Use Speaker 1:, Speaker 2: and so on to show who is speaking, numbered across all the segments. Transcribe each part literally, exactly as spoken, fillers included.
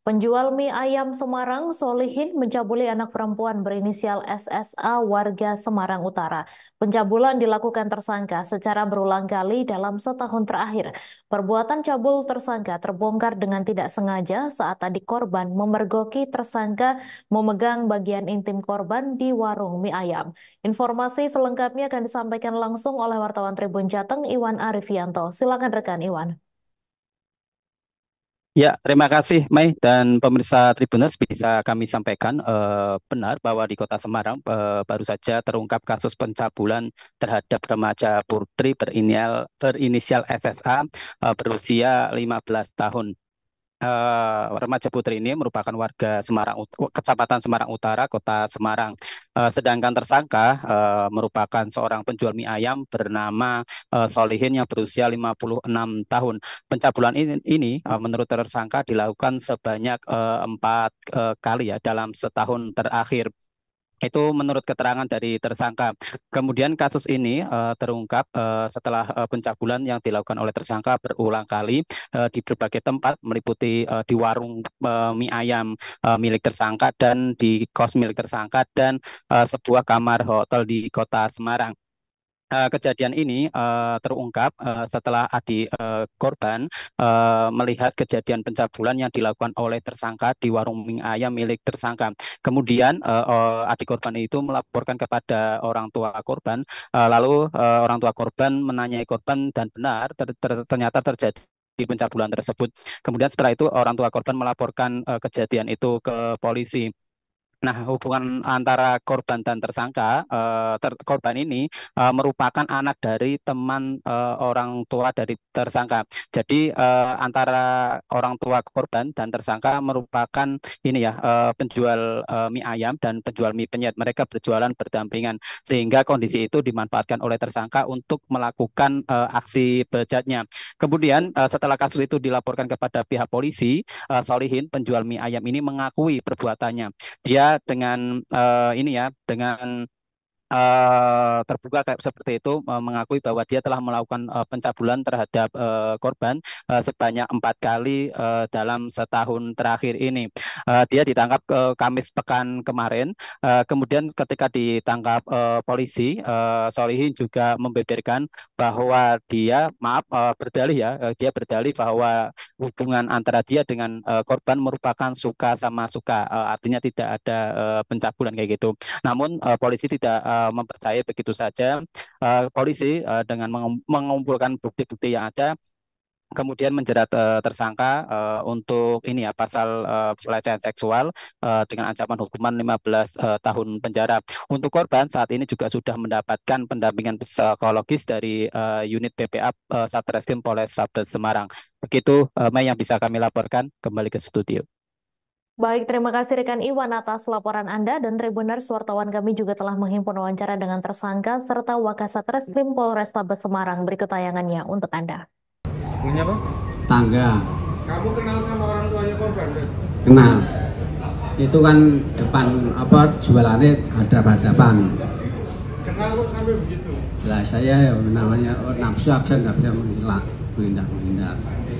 Speaker 1: Penjual mie ayam Semarang, Solihin, mencabuli anak perempuan berinisial S S A warga Semarang Utara. Pencabulan dilakukan tersangka secara berulang kali dalam setahun terakhir. Perbuatan cabul tersangka terbongkar dengan tidak sengaja saat adik korban memergoki tersangka memegang bagian intim korban di warung mie ayam. Informasi selengkapnya akan disampaikan langsung oleh wartawan Tribun Jateng, Iwan Arifianto. Silakan rekan Iwan.
Speaker 2: Ya, terima kasih Mei dan pemirsa Tribuners, bisa kami sampaikan eh, benar bahwa di Kota Semarang eh, baru saja terungkap kasus pencabulan terhadap remaja putri berinisial, berinisial S S A eh, berusia lima belas tahun. Eh, remaja putri ini merupakan warga Semarang, Ut- Kecamatan Semarang Utara, Kota Semarang. Eh, sedangkan tersangka eh, merupakan seorang penjual mie ayam bernama eh, Solihin yang berusia lima puluh enam tahun. Pencabulan ini, ini eh, menurut tersangka dilakukan sebanyak eh, empat eh, kali ya dalam setahun terakhir. Itu menurut keterangan dari tersangka. Kemudian kasus ini eh, terungkap eh, setelah eh, pencabulan yang dilakukan oleh tersangka berulang kali eh, di berbagai tempat, meliputi eh, di warung eh, mie ayam eh, milik tersangka dan di kos milik tersangka dan eh, sebuah kamar hotel di Kota Semarang. Eh, kejadian ini eh, terungkap eh, setelah adik eh, korban eh, melihat kejadian pencabulan yang dilakukan oleh tersangka di warung mie ayam milik tersangka. Kemudian eh, eh, adik korban itu melaporkan kepada orang tua korban, eh, lalu eh, orang tua korban menanyai korban dan benar ter- ter- ternyata terjadi pencabulan tersebut. Kemudian setelah itu orang tua korban melaporkan eh, kejadian itu ke polisi. Nah, hubungan antara korban dan tersangka, eh, ter- korban ini eh, merupakan anak dari teman eh, orang tua dari tersangka. Jadi eh, antara orang tua korban dan tersangka merupakan ini ya eh, penjual eh, mie ayam dan penjual mie penyet. Mereka berjualan berdampingan sehingga kondisi itu dimanfaatkan oleh tersangka untuk melakukan eh, aksi bejatnya. Kemudian eh, setelah kasus itu dilaporkan kepada pihak polisi, eh, Solihin penjual mie ayam ini mengakui perbuatannya. Dia dengan eh, ini ya dengan eh, terbuka kayak seperti itu eh, mengakui bahwa dia telah melakukan eh, pencabulan terhadap eh, korban eh, sebanyak empat kali eh, dalam setahun terakhir ini. Eh, dia ditangkap ke Kamis pekan kemarin. Eh, kemudian ketika ditangkap eh, polisi, eh, Solihin juga membeberkan bahwa dia maaf eh, berdalih ya, eh, dia berdalih bahwa hubungan antara dia dengan eh, korban merupakan suka sama suka, eh, artinya tidak ada eh, pencabulan kayak gitu. Namun eh, polisi tidak eh, mempercayai begitu saja. Eh, polisi eh, dengan mengum- mengumpulkan bukti-bukti yang ada, kemudian menjerat eh, tersangka eh, untuk ini ya pasal eh, pelecehan seksual eh, dengan ancaman hukuman lima belas eh, tahun penjara. Untuk korban saat ini juga sudah mendapatkan pendampingan psikologis dari eh, unit B P A eh, Satreskrim Polrestabes Semarang. Begitu eh, Mei yang bisa kami laporkan, kembali ke studio.
Speaker 1: Baik, terima kasih rekan Iwan atas laporan Anda dan Tribuners wartawan kami juga telah menghimpun wawancara dengan tersangka serta Wakasat Reskrim Polrestabes Semarang. Berikut tayangannya untuk Anda.
Speaker 3: Punya apa?
Speaker 4: Tangga.
Speaker 3: Kamu kenal sama orang tuanya korban? Kan?
Speaker 4: Kenal. Itu kan depan apa jualannya hadap-hadapan.
Speaker 3: Kenal kok sampai begitu?
Speaker 4: Lah saya ya namanya oh, nafsu aksen nggak bisa menghilak, menghindar menghindar.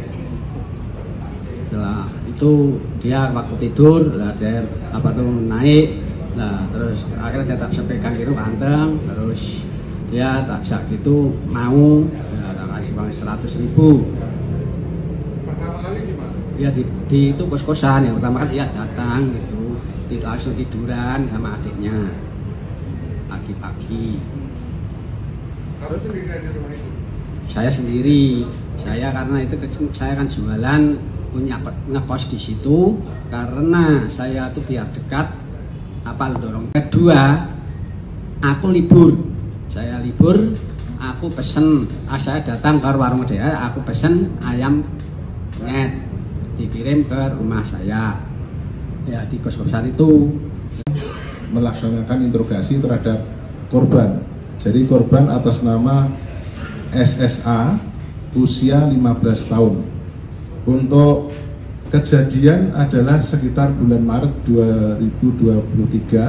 Speaker 4: Setelah itu dia waktu tidur, lah dia apa tuh naik, lah terus akhirnya saya tak sampaikan gitu anteng, terus dia tak jak gitu mau, ya tak kasih uang seratus ribu.
Speaker 3: Pertama kali di mana?
Speaker 4: Ya di, di itu kos-kosan yang pertama kan dia datang gitu, tidak langsung tiduran sama adiknya pagi-pagi.
Speaker 3: Harus sendiri di rumah itu?
Speaker 4: Saya sendiri, saya karena itu saya kan jualan punya ngekos di situ karena saya tuh biar dekat apa dorong. Kedua, aku libur, saya libur, aku pesen, ah, saya datang ke warung dia, aku pesen ayam penyet dikirim ke rumah saya ya di kos-kosan itu.
Speaker 5: Melaksanakan interogasi terhadap korban. Jadi korban atas nama S S A usia lima belas tahun. Untuk kejadian adalah sekitar bulan Maret dua ribu dua puluh tiga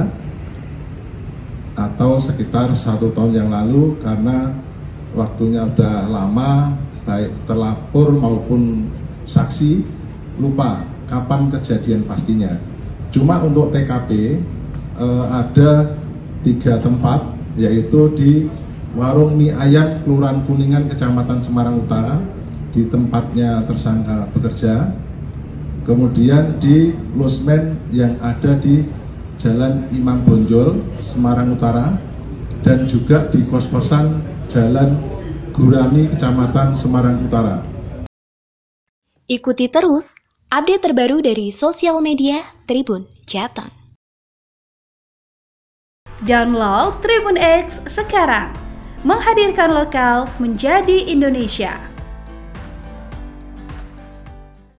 Speaker 5: atau sekitar satu tahun yang lalu, karena waktunya udah lama baik terlapor maupun saksi lupa kapan kejadian pastinya. Cuma untuk T K P eh, ada tiga tempat, yaitu di Warung Mie Ayam Kelurahan Kuningan Kecamatan Semarang Utara, di tempatnya tersangka bekerja, kemudian di losmen yang ada di Jalan Imam Bonjol Semarang Utara, dan juga di kos-kosan Jalan Gurami Kecamatan Semarang Utara.
Speaker 6: Ikuti terus update terbaru dari sosial media Tribun Jateng.
Speaker 7: Download Tribun X sekarang, menghadirkan lokal menjadi Indonesia.